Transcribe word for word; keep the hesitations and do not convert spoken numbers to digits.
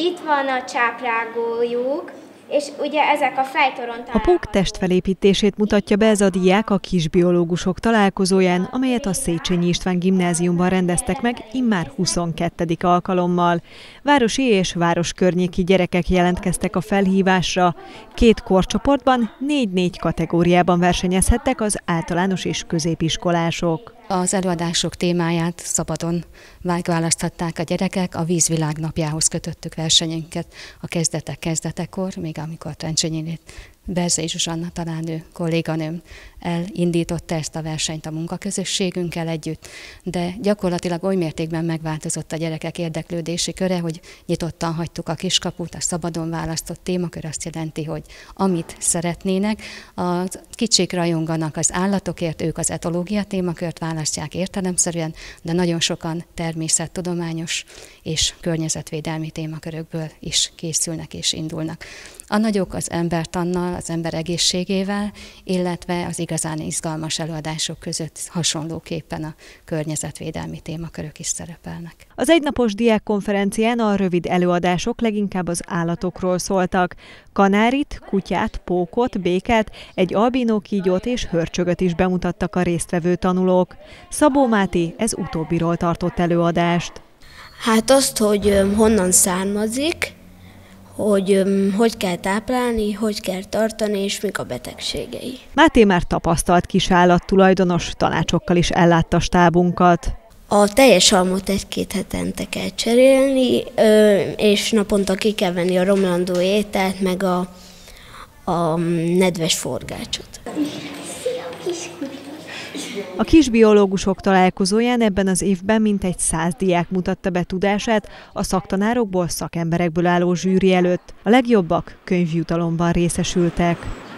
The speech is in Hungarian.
Itt van a csáprágójuk, és ugye ezek a fejtoron A pók testfelépítését mutatja be ez a diák a kisbiológusok találkozóján, amelyet a Széchenyi István Gimnáziumban rendeztek meg immár huszonkettedik alkalommal. Városi és városkörnyéki gyerekek jelentkeztek a felhívásra. Két korcsoportban négy-négy kategóriában versenyezhettek az általános és középiskolások. Az előadások témáját szabadon választhatták a gyerekek, a vízvilág napjához kötöttük versenyünket a kezdetek kezdetekor, még amikor Trencsényi Berzei Zsuzsanna tanárnő kolléganőm elindította ezt a versenyt a munkaközösségünkkel együtt, de gyakorlatilag oly mértékben megváltozott a gyerekek érdeklődési köre, hogy nyitottan hagytuk a kiskaput, a szabadon választott témakör azt jelenti, hogy amit szeretnének, a kicsik rajonganak az állatokért, ők az etológia témakört választják értelemszerűen, de nagyon sokan természettudományos és környezetvédelmi témakörökből is készülnek és indulnak. A nagyok az embertannal, az ember egészségével, illetve az igazán izgalmas előadások között hasonlóképpen a környezetvédelmi témakörök is szerepelnek. Az egynapos diákkonferencián a rövid előadások leginkább az állatokról szóltak. Kanárit, kutyát, pókot, békát, egy albinó kígyót és hörcsögöt is bemutattak a résztvevő tanulók. Szabó Máté ez utóbbiról tartott előadást. Hát azt, hogy honnan származik, hogy hogy kell táplálni, hogy kell tartani, és mik a betegségei. Máté már tapasztalt kisállattulajdonos, tanácsokkal is ellátta stábunkat. A teljes almot egy-két hetente kell cserélni, és naponta ki kell venni a romlandó ételt, meg a, a nedves forgácsot. A kisbiológusok találkozóján ebben az évben mintegy száz diák mutatta be tudását a szaktanárokból, szakemberekből álló zsűri előtt. A legjobbak könyvjutalomban részesültek.